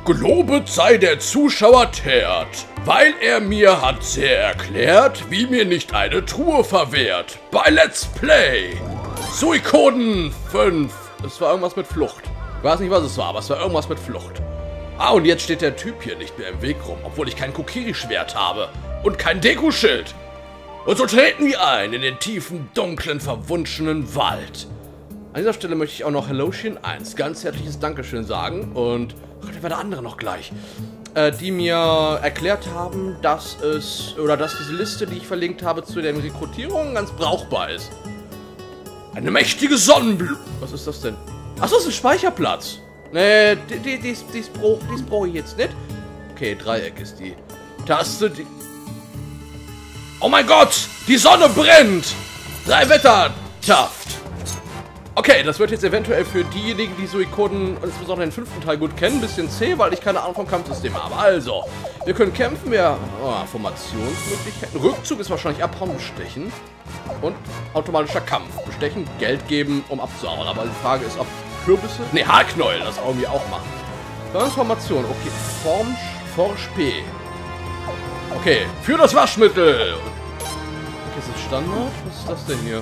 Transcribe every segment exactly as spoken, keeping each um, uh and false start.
Gelobet sei der Zuschauer Tert, weil er mir hat sehr erklärt, wie mir nicht eine Truhe verwehrt. Bei Let's Play Suikoden fünf. Es war irgendwas mit Flucht. Ich weiß nicht, was es war, aber es war irgendwas mit Flucht. Ah, und jetzt steht der Typ hier nicht mehr im Weg rum, obwohl ich kein Kokiri-Schwert habe und kein Deku-Schild. Und so treten wir ein in den tiefen, dunklen, verwunschenen Wald. An dieser Stelle möchte ich auch noch Hello Shin eins ganz herzliches Dankeschön sagen und ach, der war der andere noch gleich, äh, die mir erklärt haben, dass es, oder dass diese Liste, die ich verlinkt habe zu den Rekrutierungen, ganz brauchbar ist. Eine mächtige Sonnenblume. Was ist das denn? Achso, das ist ein Speicherplatz. Nee, die, die, die, die, die brauche ich jetzt nicht. Okay, Dreieck ist die Taste. Die oh mein Gott, die Sonne brennt. Sei Wettertaft. Okay, das wird jetzt eventuell für diejenigen, die Suikoden und insbesondere den fünften Teil gut kennen, ein bisschen zäh, weil ich keine Ahnung vom Kampfsystem habe. Also, wir können kämpfen, wir... Oh, Formationsmöglichkeiten. Rückzug ist wahrscheinlich abhauen, bestechen. Und automatischer Kampf. Bestechen, Geld geben, um abzuhauen. Aber die Frage ist, ob Kürbisse... Ne, Haarknäuel das irgendwie auch machen. Transformation, okay. Form... Vorspee. Okay, für das Waschmittel. Okay, ist das Standard? Was ist das denn hier?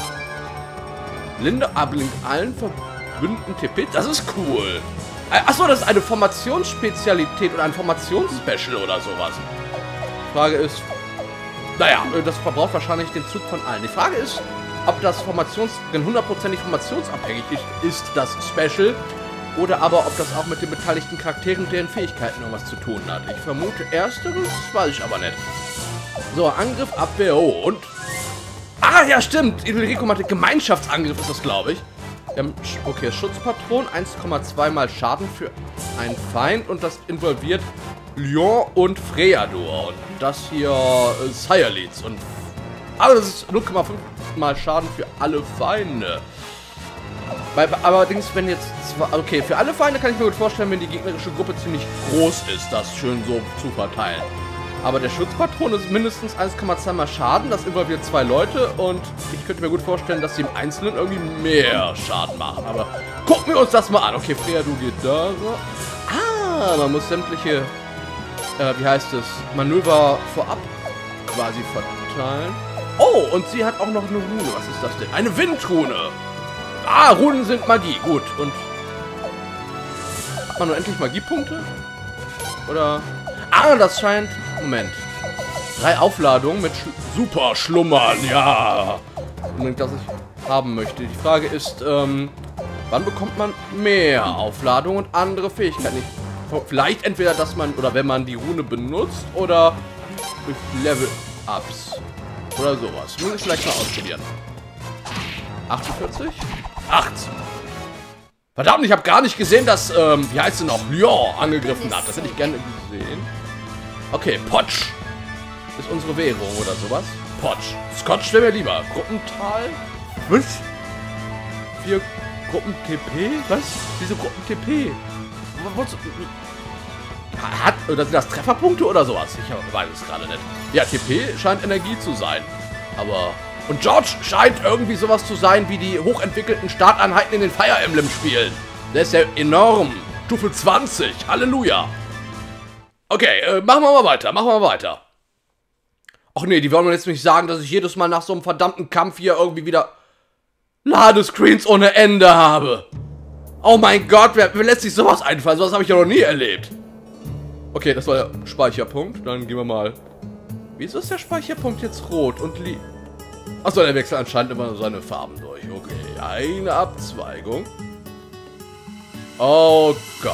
Linde ablinkt allen verbündeten T P. Das ist cool. Achso, das ist eine Formationsspezialität oder ein Formationsspecial oder sowas. Die Frage ist... Naja, das verbraucht wahrscheinlich den Zug von allen. Die Frage ist, ob das Formations... denn hundertprozentig formationsabhängig ist, das Special. Oder aber, ob das auch mit den beteiligten Charakteren und deren Fähigkeiten irgendwas zu tun hat. Ich vermute ersteres, weiß ich aber nicht. So, Angriff, Abwehr, oh, und... Ah, ja, stimmt. Rico meinte, Gemeinschaftsangriff ist das, glaube ich. Ähm, okay, Schutzpatron, eins Komma zwei mal Schaden für einen Feind. Und das involviert Lyon und Freador. Und das hier äh, Sire Leads. Und aber das ist null Komma fünf mal Schaden für alle Feinde. Weil, allerdings, wenn jetzt zwar, okay, für alle Feinde kann ich mir gut vorstellen, wenn die gegnerische Gruppe ziemlich groß ist, das schön so zu verteilen. Aber der Schutzpatron ist mindestens eins Komma zwei mal Schaden, das involviert zwei Leute und ich könnte mir gut vorstellen, dass sie im Einzelnen irgendwie mehr Schaden machen. Aber gucken wir uns das mal an. Okay, Freya, du geht da so. Ah, man muss sämtliche, äh, wie heißt es, Manöver vorab quasi verteilen. Oh, und sie hat auch noch eine Rune. Was ist das denn? Eine Windrune. Ah, Runen sind Magie. Gut. Und hat man nur endlich Magiepunkte? Oder... Ah, das scheint... Moment. Drei Aufladungen mit Sch Super Schlummern, ja. Unbedingt, das ich haben möchte. Die Frage ist, ähm, wann bekommt man mehr Aufladungen und andere Fähigkeiten? Ich, vielleicht entweder, dass man, oder wenn man die Rune benutzt, oder durch Level-Ups. Oder sowas. Muss ich vielleicht mal ausprobieren. achtundvierzig? acht. Verdammt, ich habe gar nicht gesehen, dass, ähm, wie heißt sie noch, Lyon angegriffen hat. Das hätte ich gerne gesehen. Okay, Potsch ist unsere Währung oder sowas. Potsch. Scotch wäre mir lieber. Gruppental? Was? Vier Gruppen-T P? Was? Wieso Gruppen-T P? Hat, oder sind das Trefferpunkte oder sowas? Ich weiß es gerade nicht. Ja, T P scheint Energie zu sein. Aber... Und George scheint irgendwie sowas zu sein wie die hochentwickelten Starteinheiten in den Fire Emblem Spielen. Der ist ja enorm. Stufe zwanzig. Halleluja. Okay, äh, machen wir mal weiter. Machen wir mal weiter. Ach nee, die wollen mir jetzt nicht sagen, dass ich jedes Mal nach so einem verdammten Kampf hier irgendwie wieder Ladescreens ohne Ende habe. Oh mein Gott, wer, wer lässt sich sowas einfallen? Sowas habe ich ja noch nie erlebt. Okay, das war der Speicherpunkt. Dann gehen wir mal... Wieso ist der Speicherpunkt jetzt rot und li... Achso, der wechselt anscheinend immer seine Farben durch. Okay, eine Abzweigung. Oh Gott.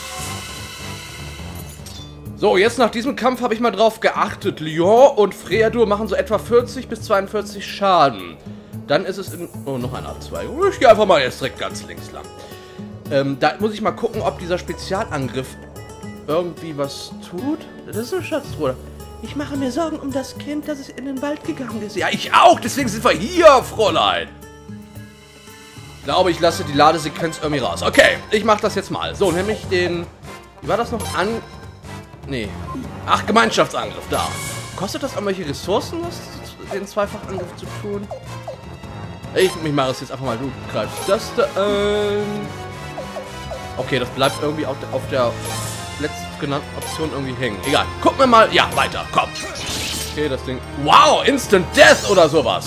So, jetzt nach diesem Kampf habe ich mal drauf geachtet. Lyon und Freadur machen so etwa vierzig bis zweiundvierzig Schaden. Dann ist es in... Oh, noch eine Abzweigung. Ich gehe einfach mal jetzt direkt ganz links lang. Ähm, da muss ich mal gucken, ob dieser Spezialangriff irgendwie was tut. Das ist ein Schatzbruder. Ich mache mir Sorgen um das Kind, das in den Wald gegangen ist. Ja, ich auch. Deswegen sind wir hier, Fräulein. Ich glaube, ich lasse die Ladesequenz irgendwie raus. Okay, ich mache das jetzt mal. So, nämlich den... Wie war das noch? An... Nee. Ach, Gemeinschaftsangriff, da. Kostet das irgendwelche Ressourcen, was den Zweifachangriff zu tun? Ich, ich mache es jetzt einfach mal. Du greifst das da an. Okay, das bleibt irgendwie auf der, auf der letztgenannten Option irgendwie hängen. Egal. Gucken wir mal. Ja, weiter. Komm. Okay, das Ding. Wow, Instant Death oder sowas.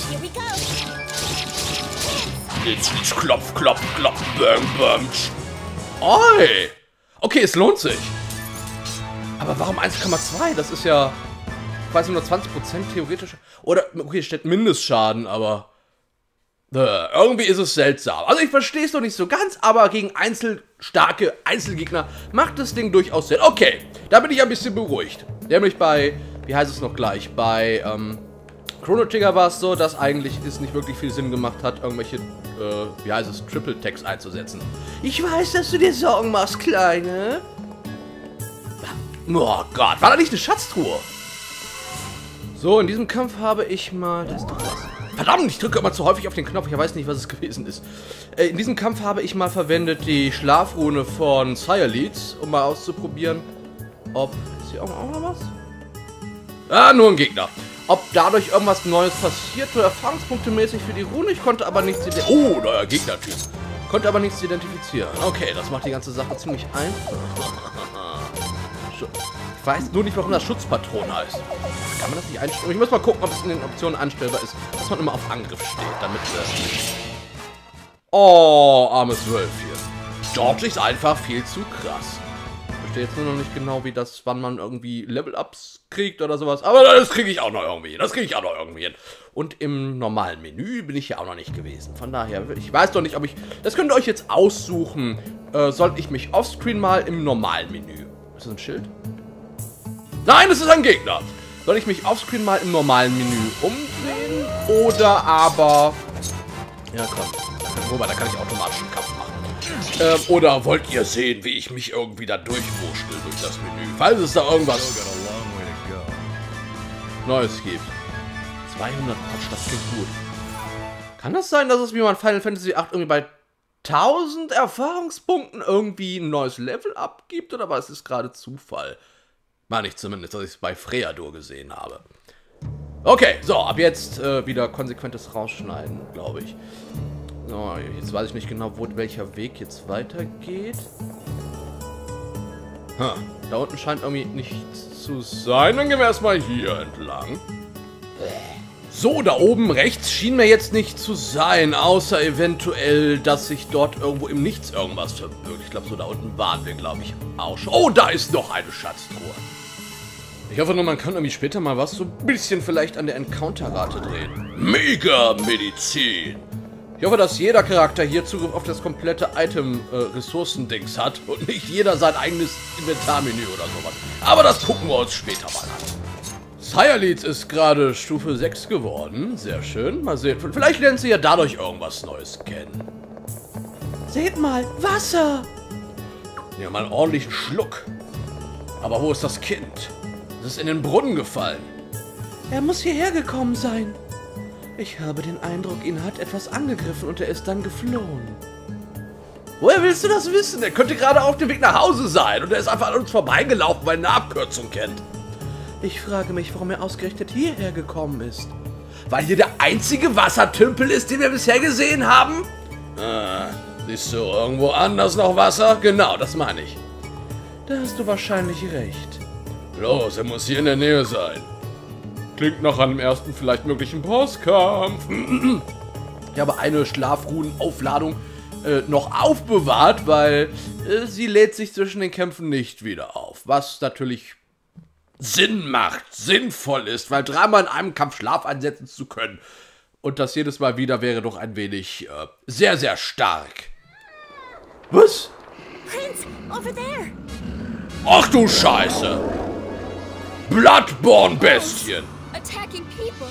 Jetzt klopf, klopf, klopf, bam, bam. Oi. Okay, es lohnt sich. Aber warum eins Komma zwei? Das ist ja quasi nur zwanzig Prozent theoretisch. Oder, okay, steht Mindestschaden, aber äh, irgendwie ist es seltsam. Also ich verstehe es noch nicht so ganz, aber gegen einzelstarke Einzelgegner macht das Ding durchaus Sinn. Okay, da bin ich ein bisschen beruhigt. Nämlich bei, wie heißt es noch gleich, bei ähm, Chrono Trigger war es so, dass eigentlich es nicht wirklich viel Sinn gemacht hat, irgendwelche, äh, wie heißt es, Triple-Text einzusetzen. Ich weiß, dass du dir Sorgen machst, Kleine. Oh Gott, war da nicht eine Schatztruhe? So, in diesem Kampf habe ich mal... Das ist doch was. Verdammt, ich drücke immer zu häufig auf den Knopf. Ich weiß nicht, was es gewesen ist. Äh, in diesem Kampf habe ich mal verwendet die Schlafrune von Sayerleeds, um mal auszuprobieren, ob... Ist hier auch noch was? Ah, nur ein Gegner. Ob dadurch irgendwas Neues passiert oder Erfahrungspunkte-mäßig für die Rune. Ich konnte aber nichts... Oh, neuer Gegnertyp. Konnte aber nichts identifizieren. Okay, das macht die ganze Sache ziemlich einfach. Ich weiß nur nicht, warum das Schutzpatron heißt. Kann man das nicht einstellen? Ich muss mal gucken, ob es in den Optionen einstellbar ist, dass man immer auf Angriff steht, damit... Äh oh, armes Wölf hier. George ist einfach viel zu krass. Ich verstehe jetzt nur noch nicht genau, wie das, wann man irgendwie Level-Ups kriegt oder sowas. Aber das kriege ich auch noch irgendwie hin. Das kriege ich auch noch irgendwie hin. Und im normalen Menü bin ich ja auch noch nicht gewesen. Von daher, ich weiß doch nicht, ob ich... Das könnt ihr euch jetzt aussuchen. Äh, sollte ich mich offscreen mal im normalen Menü... Ist das ein Schild? Nein, das ist ein Gegner. Soll ich mich offscreen mal im normalen Menü umdrehen? Oder aber... Ja, komm. Wobei, da kann ich automatisch einen Kampf machen. Ähm, oder wollt ihr sehen, wie ich mich irgendwie da durchwurschtel durch das Menü? Falls es da irgendwas Neues gibt. zweihundert Patch, das klingt gut. Kann das sein, dass es wie man Final Fantasy acht irgendwie bei tausend Erfahrungspunkten irgendwie ein neues Level abgibt? Oder war es ist gerade Zufall? Meine ich zumindest, dass ich es bei Freador gesehen habe. Okay, so, ab jetzt äh, wieder konsequentes Rausschneiden, glaube ich. So, jetzt weiß ich nicht genau, wo welcher Weg jetzt weitergeht. Ha, da unten scheint irgendwie nichts zu sein. Dann gehen wir erstmal hier entlang. So, da oben rechts schien mir jetzt nicht zu sein, außer eventuell, dass sich dort irgendwo im Nichts irgendwas verbirgt. Ich glaube, so da unten waren wir, glaube ich, auch schon. Oh, da ist noch eine Schatztruhe. Ich hoffe nur, man kann irgendwie später mal was so ein bisschen vielleicht an der Encounter-Rate drehen. Mega-Medizin. Ich hoffe, dass jeder Charakter hier Zugriff auf das komplette Item-Ressourcendings hat und nicht jeder sein eigenes Inventarmenü oder sowas. Aber das gucken wir uns später mal an. Sayerleeds ist gerade Stufe sechs geworden. Sehr schön. Mal sehen. Vielleicht lernt sie ja dadurch irgendwas Neues kennen. Seht mal, Wasser! Ja, mal einen ordentlichen Schluck. Aber wo ist das Kind? Es ist in den Brunnen gefallen. Er muss hierher gekommen sein. Ich habe den Eindruck, ihn hat etwas angegriffen und er ist dann geflohen. Woher willst du das wissen? Er könnte gerade auf dem Weg nach Hause sein und er ist einfach an uns vorbeigelaufen, weil er eine Abkürzung kennt. Ich frage mich, warum er ausgerechnet hierher gekommen ist. Weil hier der einzige Wassertümpel ist, den wir bisher gesehen haben? Ah, siehst du irgendwo anders noch Wasser? Genau, das meine ich. Da hast du wahrscheinlich recht. Los, er muss hier in der Nähe sein. Klingt nach einem ersten, vielleicht möglichen Bosskampf. Ich habe eine Schlafruhenaufladung äh, noch aufbewahrt, weil äh, sie lädt sich zwischen den Kämpfen nicht wieder auf. Was natürlich Sinn macht, sinnvoll ist, weil dreimal in einem Kampf Schlaf einsetzen zu können und das jedes Mal wieder wäre doch ein wenig äh, sehr, sehr stark. Was? Prince, over there. Ach du Scheiße! Bloodborne-Bestien! Attacking people.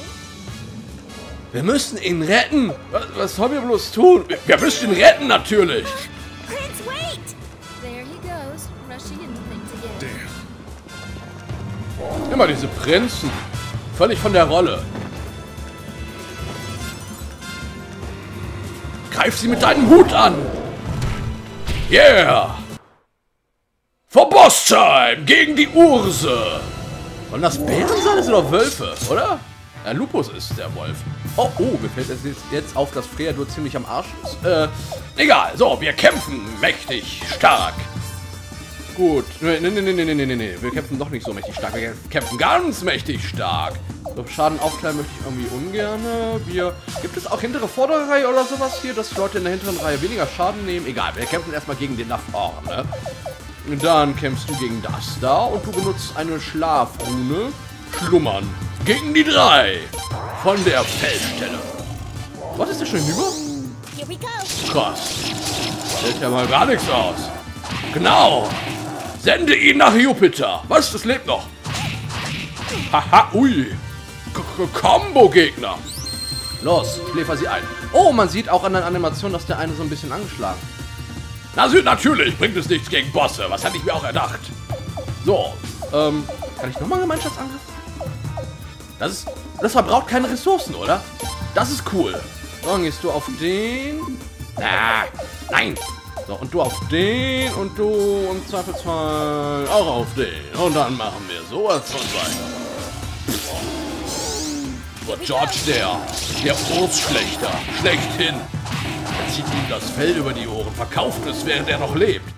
Wir müssen ihn retten! Was, was sollen wir bloß tun? Wir, wir müssen ihn retten, natürlich! Prince, wait! There he goes, rushing into things again. Immer diese Prinzen. Völlig von der Rolle. Greif sie mit deinem Hut an! Yeah! For Boss-Time gegen die Urse! Wollen das Bären sein? Das sind doch Wölfe, oder? Ja, Lupus ist der Wolf. Oh, oh, mir fällt es jetzt auf, dass Freador ziemlich am Arsch ist. Äh, egal. So, wir kämpfen mächtig stark. Gut. Nee, nee, nee, nee, nee, nee, nee. Wir kämpfen doch nicht so mächtig stark. Wir kämpfen ganz mächtig stark. So, Schaden aufteilen möchte ich irgendwie ungern. Wir. Gibt es auch hintere, vordere Reihe oder sowas hier, dass die Leute in der hinteren Reihe weniger Schaden nehmen? Egal, wir kämpfen erstmal gegen den da vorne. Und dann kämpfst du gegen das da und du benutzt eine Schlafrune. Schlummern. Gegen die drei. Von der Feldstelle. Was ist das schon hinüber? Here we go. Krass. Hält ja mal gar nichts aus. Genau. Sende ihn nach Jupiter. Was? Das lebt noch. Haha, ui. Combo-Gegner. Los, schläfer sie ein. Oh, man sieht auch an der Animation, dass der eine so ein bisschen angeschlagen. Na, natürlich bringt es nichts gegen Bosse. Was hatte ich mir auch erdacht? So, ähm, kann ich nochmal Gemeinschaftsangriff? Das ist, das verbraucht keine Ressourcen, oder? Das ist cool. So, dann gehst du auf den. Ah, nein. So, und du auf den und du im Zweifelsfall auch auf den. Und dann machen wir sowas von weiter. So, George, der, der Ursschlechter, schlechthin. Er zieht ihm das Fell über die Ohren, verkauft es, während er noch lebt.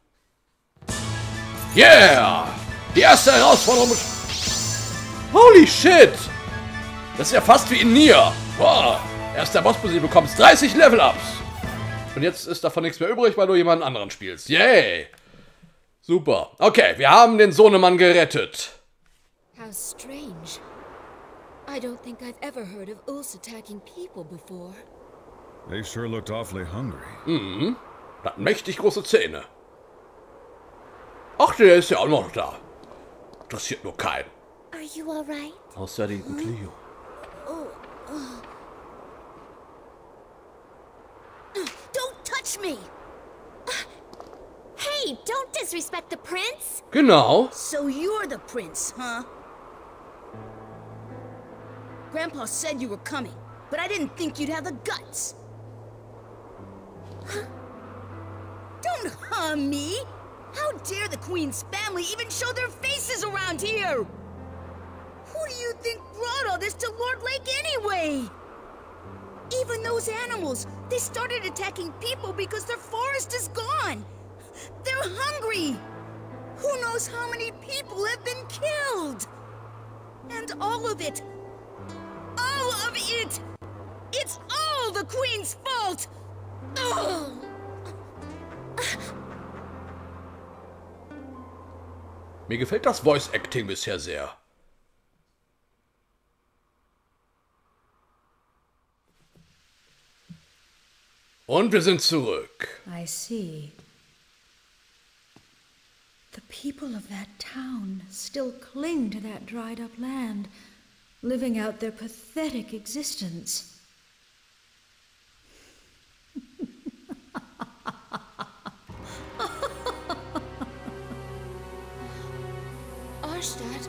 Yeah! Die erste Herausforderung. Holy shit! Das ist ja fast wie in Nier. Wow. Erster Boss besiegt, du bekommst dreißig Level-Ups. Und jetzt ist davon nichts mehr übrig, weil du jemanden anderen spielst. Yay! Super. Okay, wir haben den Sohnemann gerettet. How strange. I don't think I've ever heard of Ulse attacking people before. They sure looked awfully hungry. Mhm. Hat mächtig große Zähne. Ach, der ist ja auch noch da. Interessiert nur keinen. Are you all right? Außer den Clio. Oh, oh. Don't touch me! Hey, don't disrespect the prince! Genau. So you're the prince, huh? Grandpa said you were coming, but I didn't think you'd have the guts. Don't hum me! How dare the Queen's family even show their faces around here? Who do you think brought all this to Lord Lake anyway? Even those animals, they started attacking people because their forest is gone. They're hungry. Who knows how many people have been killed? And all of it, all of it, it's all the Queen's fault. Ugh. Mir gefällt das Voice Acting bisher sehr. Und wir sind zurück. I see. The people of that town still cling to that dried up land, living out their pathetic existence. Arstadt?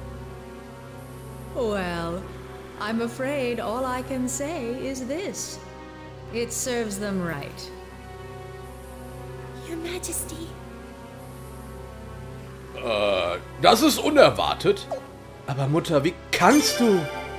Well, I'm afraid all I can say is this. It serves them right. Your Majesty? Äh, das ist unerwartet. Aber Mutter, wie kannst du?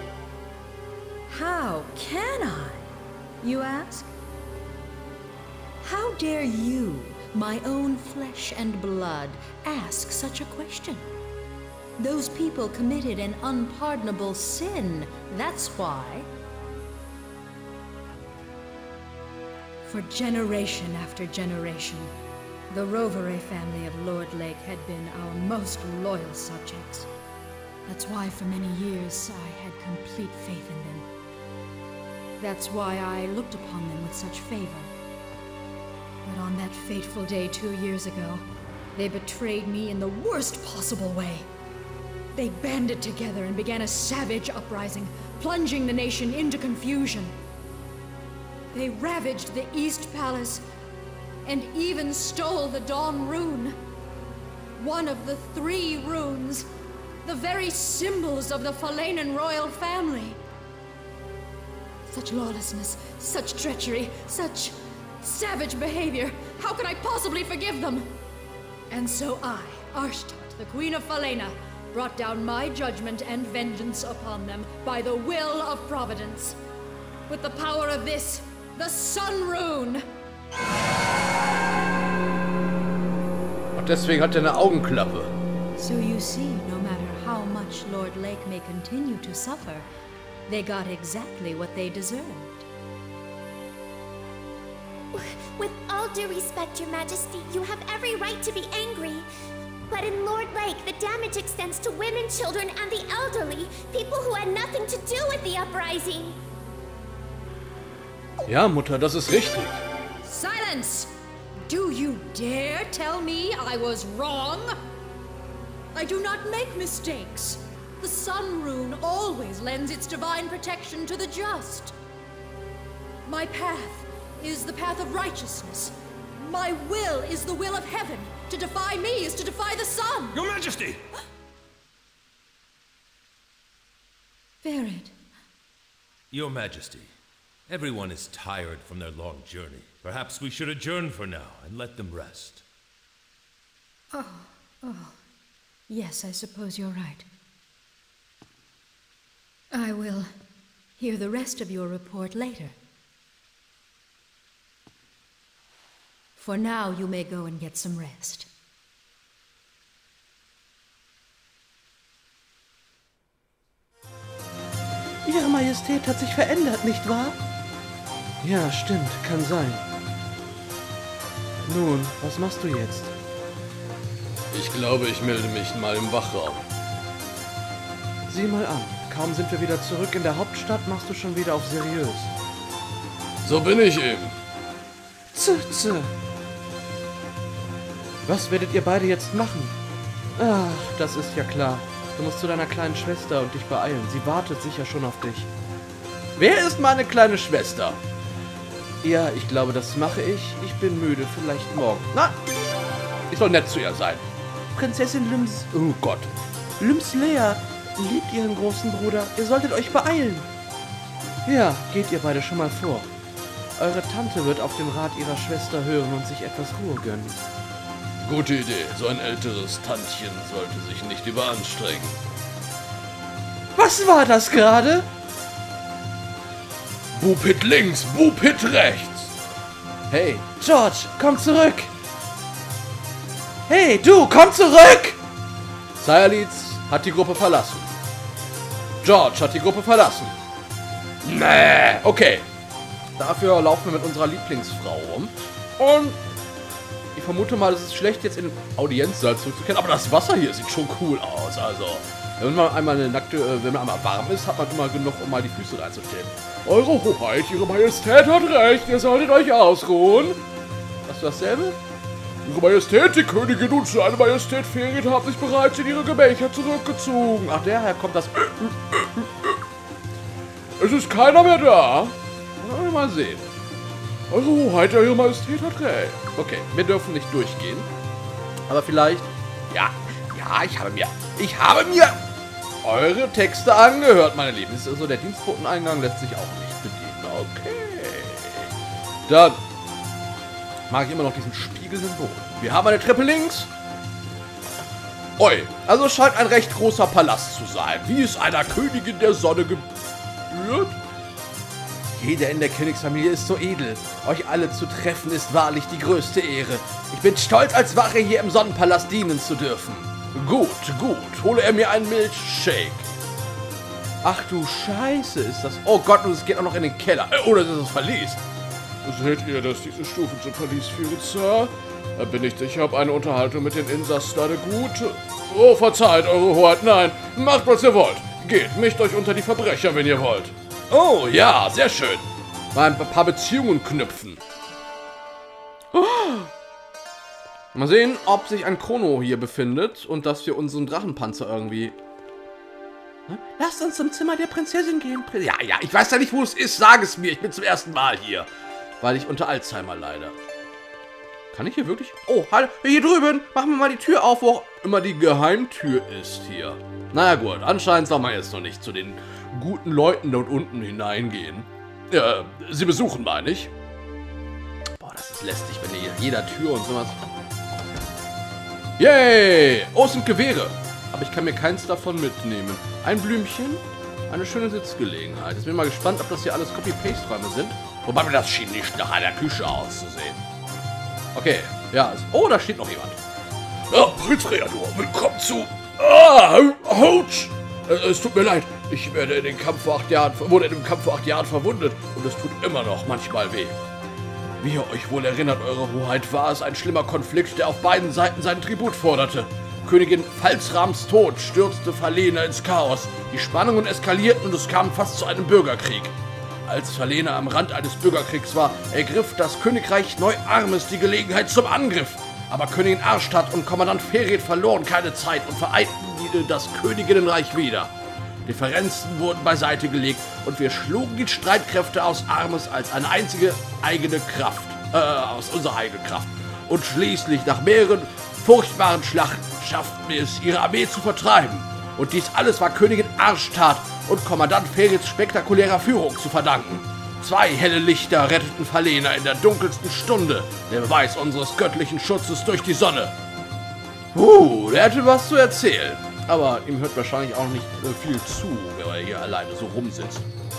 How can I, you ask? How dare you, my own flesh and blood, ask such a question? Those people committed an unpardonable sin, that's why. For generation after generation, the Rovere family of Lord Lake had been our most loyal subjects. That's why for many years I had complete faith in them. That's why I looked upon them with such favor. But on that fateful day two years ago, they betrayed me in the worst possible way. They banded together and began a savage uprising, plunging the nation into confusion. They ravaged the East Palace and even stole the Dawn Rune. One of the three runes, the very symbols of the Falanan royal family. Such lawlessness, such treachery, such savage behavior. How could I possibly forgive them? And so I, Arstadt, the Queen of Falena, brought down my judgment and vengeance upon them by the will of Providence. With the power of this, the Sun Rune! deswegen hat er eine Augenklappe. So you see, no matter how much Lord Lake may continue to suffer, they got exactly what they deserved. With all due respect, Your Majesty, you have every right to be angry. But in Lord Lake, the damage extends to women, children, and the elderly. People who had nothing to do with the uprising. Ja, Mutter, das ist richtig. Silence! Do you dare tell me I was wrong? I do not make mistakes. The Sun Rune always lends its divine protection to the just. My path is the path of righteousness. My will is the will of heaven. To defy me is to defy the sun. Your Majesty! Ferid. Your Majesty, everyone is tired from their long journey. Perhaps we should adjourn for now and let them rest. Oh, oh. Yes, I suppose you're right. I will hear the rest of your report later. For now, you may go and get some rest. Ihre Majestät hat sich verändert, nicht wahr? Ja, stimmt, kann sein. Nun, was machst du jetzt? Ich glaube, ich melde mich mal im Wachraum. Sieh mal an, kaum sind wir wieder zurück in der Hauptstadt, machst du schon wieder auf seriös. So bin ich eben. Zö, zö. Was werdet ihr beide jetzt machen? Ach, das ist ja klar. Du musst zu deiner kleinen Schwester und dich beeilen. Sie wartet sicher schon auf dich. Wer ist meine kleine Schwester? Ja, ich glaube, das mache ich. Ich bin müde, vielleicht morgen. Na, ich soll nett zu ihr sein. Prinzessin Lyms... Oh Gott. Lyms Lea liebt ihren großen Bruder. Ihr solltet euch beeilen. Ja, geht ihr beide schon mal vor. Eure Tante wird auf den Rat ihrer Schwester hören und sich etwas Ruhe gönnen. Gute Idee. So ein älteres Tantchen sollte sich nicht überanstrengen. Was war das gerade? Bupit links, Bupit rechts. Hey, George, komm zurück. Hey, du, komm zurück! Sayalitz hat die Gruppe verlassen. George hat die Gruppe verlassen. Nee, okay. Dafür laufen wir mit unserer Lieblingsfrau rum. Und ich vermute mal, es ist schlecht, jetzt in den Audienzsaal zurückzukehren. Aber das Wasser hier sieht schon cool aus. Also, wenn man einmal eine nackte, wenn man einmal warm ist, hat man immer genug, um mal die Füße reinzustellen. Eure Hoheit, Ihre Majestät hat recht. Ihr solltet euch ausruhen. Hast du dasselbe? Ihre Majestät, die Königin und seine Majestät Ferid haben sich bereits in ihre Gemächer zurückgezogen. Ach, daher kommt das. Es ist keiner mehr da. Mal sehen. Eure Hoheit, Ihre Majestät hat recht. Okay, wir dürfen nicht durchgehen. Aber vielleicht... Ja, ja, ich habe mir... Ich habe mir eure Texte angehört, meine Lieben. Ist also der Dienstboteneingang lässt sich auch nicht bedienen. Okay. Dann mag ich immer noch diesen Spiegelsymbol. Wir haben eine Treppe links. Oi, also scheint ein recht großer Palast zu sein. Wie es einer Königin der Sonne gebührt. Jeder in der Königsfamilie ist so edel. Euch alle zu treffen ist wahrlich die größte Ehre. Ich bin stolz, als Wache hier im Sonnenpalast dienen zu dürfen. Gut, gut. Hole er mir einen Milchshake. Ach du Scheiße, ist das... Oh Gott, und es geht auch noch in den Keller. Oder ist das Verlies? Seht ihr, dass diese Stufen zum Verlies führen, Sir? Da bin ich sicher, ob eine Unterhaltung mit den Insassen eine gute... Oh, verzeiht, Eure Hoheit. Nein, macht, was ihr wollt. Geht, mischt euch unter die Verbrecher, wenn ihr wollt. Oh, ja, sehr schön. Mal ein paar Beziehungen knüpfen. Oh. Mal sehen, ob sich ein Chrono hier befindet und dass wir unseren Drachenpanzer irgendwie... Lasst uns zum Zimmer der Prinzessin gehen. Ja, ja, ich weiß ja nicht, wo es ist. Sag es mir, ich bin zum ersten Mal hier. Weil ich unter Alzheimer leide. Kann ich hier wirklich... Oh, hallo, hier drüben. Machen wir mal die Tür auf, wo auch immer die Geheimtür ist hier. Naja gut, anscheinend soll man jetzt noch nicht zu den guten Leuten dort unten hineingehen. Ja, sie besuchen, meine ich. Boah, das ist lästig, wenn ihr jeder Tür und sowas... Yay! Oh, es sind Gewehre. Aber ich kann mir keins davon mitnehmen. Ein Blümchen, eine schöne Sitzgelegenheit. Jetzt bin ich mal gespannt, ob das hier alles Copy-Paste-Räume sind. Wobei mir das schien nicht nach einer Küche auszusehen. Okay, ja. Es, oh, da steht noch jemand. Ja, Prinz Freador, willkommen zu... Ah, Ouch! Es tut mir leid, ich werde in den Kampf vor acht Jahren, wurde in dem Kampf vor acht Jahren verwundet und es tut immer noch manchmal weh. Wie ihr euch wohl erinnert, Eure Hoheit, war es ein schlimmer Konflikt, der auf beiden Seiten seinen Tribut forderte. Königin Falzrams Tod stürzte Falena ins Chaos. Die Spannungen eskalierten und es kam fast zu einem Bürgerkrieg. Als Falena am Rand eines Bürgerkriegs war, ergriff das Königreich Neu-Armes die Gelegenheit zum Angriff. Aber Königin Arstadt und Kommandant Ferit verloren keine Zeit und vereinten das Königinnenreich wieder. Differenzen wurden beiseite gelegt und wir schlugen die Streitkräfte aus Armes als eine einzige eigene Kraft, äh, aus unserer eigenen Kraft. Und schließlich, nach mehreren furchtbaren Schlachten, schafften wir es, ihre Armee zu vertreiben. Und dies alles war Königin Arstadt und Kommandant Ferits spektakulärer Führung zu verdanken. Zwei helle Lichter retteten Falena in der dunkelsten Stunde, der Beweis unseres göttlichen Schutzes durch die Sonne. Uh, der hätte was zu erzählen. Aber ihm hört wahrscheinlich auch nicht äh, viel zu, wenn er hier alleine so rumsitzt.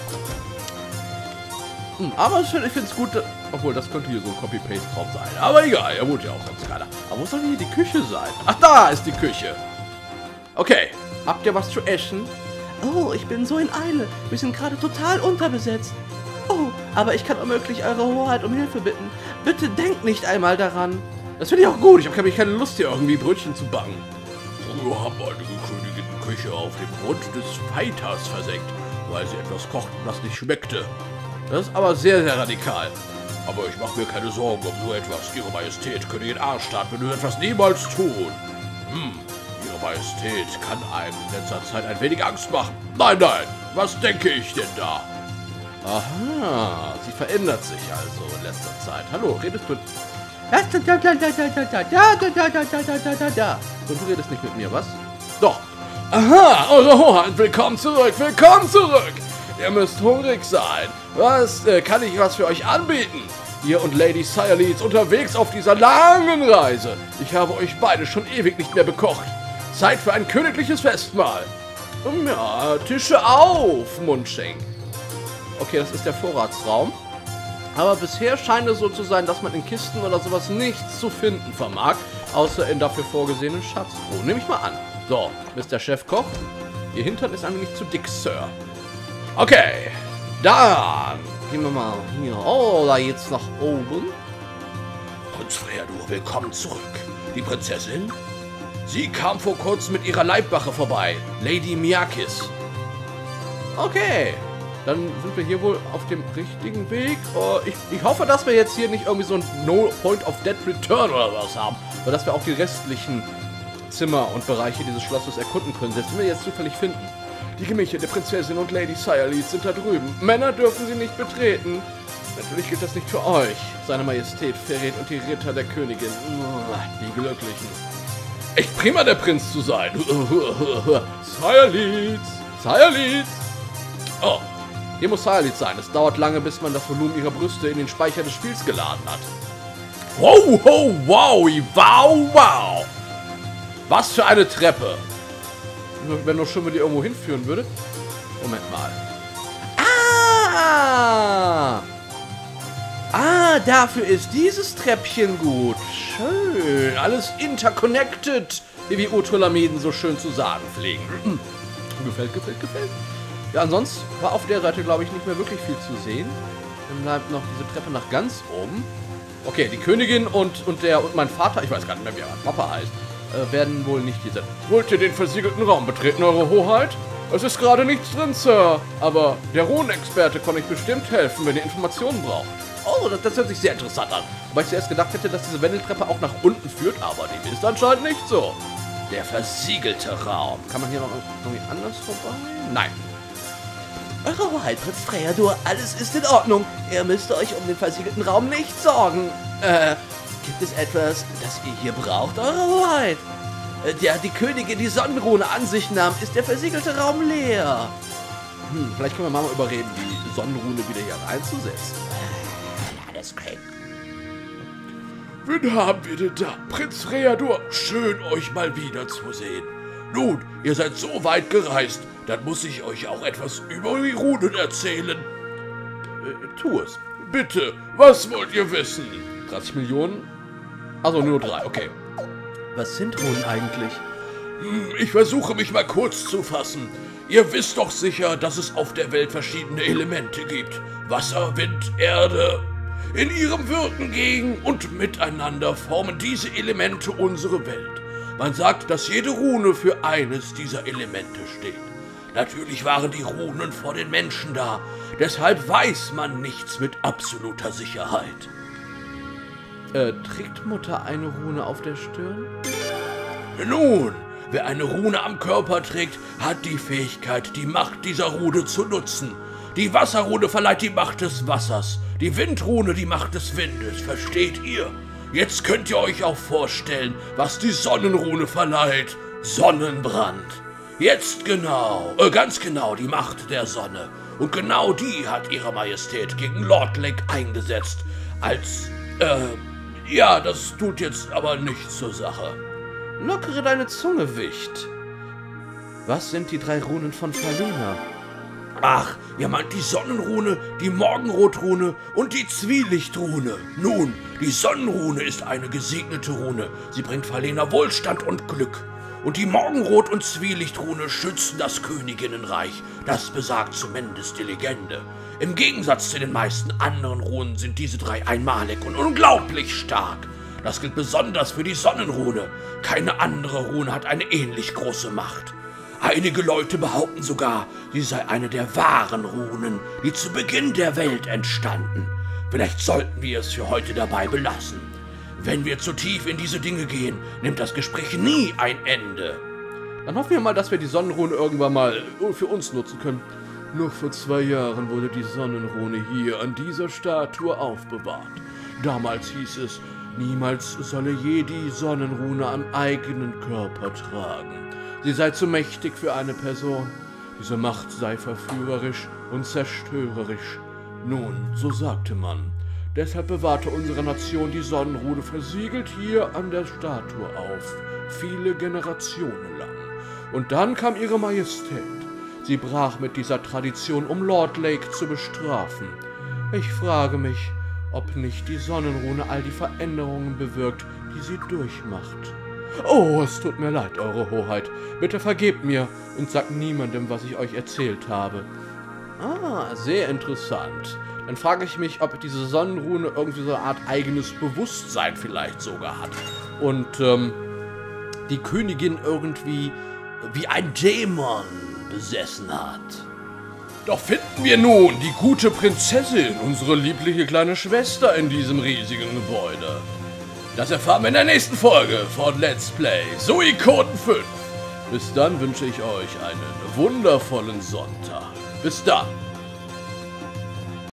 Hm, aber ich finde es gut, obwohl das könnte hier so ein Copy-Paste drauf sein. Aber egal, er wohnt ja auch ganz keiner. Aber wo soll hier die Küche sein? Ach, da ist die Küche. Okay, habt ihr was zu essen? Oh, ich bin so in Eile. Wir sind gerade total unterbesetzt. Oh, aber ich kann unmöglich Eure Hoheit um Hilfe bitten. Bitte denkt nicht einmal daran. Das finde ich auch gut. Ich habe nämlich keine Lust, hier irgendwie Brötchen zu backen. Früher haben einige Königinnen Küche auf dem Grund des Fighters versenkt, weil sie etwas kochten, das nicht schmeckte. Das ist aber sehr, sehr radikal. Aber ich mache mir keine Sorgen um so etwas. Ihre Majestät, Königin Arstadt, würde etwas niemals tun. Hm, Ihre Majestät kann einem in letzter Zeit ein wenig Angst machen. Nein, nein, was denke ich denn da? Aha, sie verändert sich also in letzter Zeit. Hallo, redest du... Und du redest nicht mit mir, was? Doch. Aha, Eure Hoheit, willkommen zurück, willkommen zurück. Ihr müsst hungrig sein. Was, äh, kann ich was für euch anbieten? Ihr und Lady Sirleeds unterwegs auf dieser langen Reise. Ich habe euch beide schon ewig nicht mehr bekocht. Zeit für ein königliches Festmahl. Ja, Tische auf, Mundschenk. Okay, das ist der Vorratsraum. Aber bisher scheint es so zu sein, dass man in Kisten oder sowas nichts zu finden vermag, außer in dafür vorgesehenen Schatztruhen. Nehme ich mal an. So, Mister Chefkoch, Ihr Hintern ist ein wenig zu dick, Sir. Okay, dann gehen wir mal hier. Oh, da geht's nach oben. Prinz Freador, willkommen zurück. Die Prinzessin? Sie kam vor kurzem mit ihrer Leibwache vorbei, Lady Miakis. Okay. Dann sind wir hier wohl auf dem richtigen Weg. Oh, ich, ich hoffe, dass wir jetzt hier nicht irgendwie so ein No Point of Dead Return oder was haben. Aber dass wir auch die restlichen Zimmer und Bereiche dieses Schlosses erkunden können, selbst wenn wir jetzt zufällig finden. Die Gemächer der Prinzessin und Lady Sirleeds sind da drüben. Männer dürfen sie nicht betreten. Natürlich gilt das nicht für euch. Seine Majestät Ferit und die Ritter der Königin. Die Glücklichen. Echt prima, der Prinz zu sein. Sirleeds. Sirleeds. Oh. Hier muss Sirleeds sein. Es dauert lange, bis man das Volumen ihrer Brüste in den Speicher des Spiels geladen hat. Wow, wow, wow, wow, wow. Was für eine Treppe. Wenn nur schon mal die irgendwo hinführen würde. Moment mal. Ah! Ah, dafür ist dieses Treppchen gut. Schön. Alles interconnected, wie wir Urtulamiden so schön zu sagen pflegen. Gefällt, gefällt, gefällt. Ja, ansonsten war auf der Seite, glaube ich, nicht mehr wirklich viel zu sehen. Dann bleibt noch diese Treppe nach ganz oben. Okay, die Königin und, und, der, und mein Vater, ich weiß gar nicht mehr, wie mein Papa heißt, äh, werden wohl nicht diese... Wollt ihr den versiegelten Raum betreten, Eure Hoheit? Es ist gerade nichts drin, Sir. Aber der Runenexperte kann euch bestimmt helfen, wenn ihr Informationen braucht. Oh, das, das hört sich sehr interessant an. Wobei ich zuerst gedacht hätte, dass diese Wendeltreppe auch nach unten führt, aber die ist anscheinend nicht so. Der versiegelte Raum. Kann man hier noch irgendwie anders vorbei? Nein. Eure Hoheit, Prinz Freador, alles ist in Ordnung. Ihr müsst euch um den versiegelten Raum nicht sorgen. Äh, gibt es etwas, das ihr hier braucht, Eure Hoheit? Äh, der die Königin die Sonnenrune an sich nahm, ist der versiegelte Raum leer. Hm, vielleicht können wir mal überreden, die Sonnenrune wieder hier reinzusetzen. Äh, alles klingt. Wen haben wir denn da? Prinz Freador, schön euch mal wiederzusehen. Nun, ihr seid so weit gereist, dann muss ich euch auch etwas über die Runen erzählen. Äh, tu es. Bitte, was wollt ihr wissen? dreißig Millionen? Also nur drei, okay. Was sind Runen eigentlich? Ich versuche mich mal kurz zu fassen. Ihr wisst doch sicher, dass es auf der Welt verschiedene Elemente gibt. Wasser, Wind, Erde. In ihrem Wirken gegen und miteinander formen diese Elemente unsere Welt. Man sagt, dass jede Rune für eines dieser Elemente steht. Natürlich waren die Runen vor den Menschen da, deshalb weiß man nichts mit absoluter Sicherheit. Äh, trägt Mutter eine Rune auf der Stirn? Nun, wer eine Rune am Körper trägt, hat die Fähigkeit, die Macht dieser Rune zu nutzen. Die Wasserrune verleiht die Macht des Wassers, die Windrune die Macht des Windes, versteht ihr? Jetzt könnt ihr euch auch vorstellen, was die Sonnenrune verleiht. Sonnenbrand. Jetzt genau, äh, ganz genau die Macht der Sonne. Und genau die hat ihre Majestät gegen Lord Lake eingesetzt. Als, äh, ja, das tut jetzt aber nichts zur Sache. Lockere deine Zunge, Wicht. Was sind die drei Runen von Falena? Ach, ihr meint die Sonnenrune, die Morgenrotrune und die Zwielichtrune. Nun, die Sonnenrune ist eine gesegnete Rune. Sie bringt Falena Wohlstand und Glück. Und die Morgenrot- und Zwielichtrune schützen das Königinnenreich. Das besagt zumindest die Legende. Im Gegensatz zu den meisten anderen Runen sind diese drei einmalig und unglaublich stark. Das gilt besonders für die Sonnenrune. Keine andere Rune hat eine ähnlich große Macht. Einige Leute behaupten sogar, sie sei eine der wahren Runen, die zu Beginn der Welt entstanden. Vielleicht sollten wir es für heute dabei belassen. Wenn wir zu tief in diese Dinge gehen, nimmt das Gespräch nie ein Ende. Dann hoffen wir mal, dass wir die Sonnenrune irgendwann mal für uns nutzen können. Noch vor zwei Jahren wurde die Sonnenrune hier an dieser Statue aufbewahrt. Damals hieß es, niemals solle je die Sonnenrune am eigenen Körper tragen. Sie sei zu mächtig für eine Person. Diese Macht sei verführerisch und zerstörerisch. Nun, so sagte man. Deshalb bewahrte unsere Nation die Sonnenrune versiegelt hier an der Statue auf, viele Generationen lang. Und dann kam ihre Majestät. Sie brach mit dieser Tradition, um Lord Lake zu bestrafen. Ich frage mich, ob nicht die Sonnenrune all die Veränderungen bewirkt, die sie durchmacht. Oh, es tut mir leid, Eure Hoheit. Bitte vergebt mir und sagt niemandem, was ich euch erzählt habe. Ah, sehr interessant. Dann frage ich mich, ob diese Sonnenrune irgendwie so eine Art eigenes Bewusstsein vielleicht sogar hat. Und ähm, die Königin irgendwie wie ein Dämon besessen hat. Doch finden wir nun die gute Prinzessin, unsere liebliche kleine Schwester in diesem riesigen Gebäude. Das erfahren wir in der nächsten Folge von Let's Play Suikoden fünf. Bis dann wünsche ich euch einen wundervollen Sonntag. Bis dann.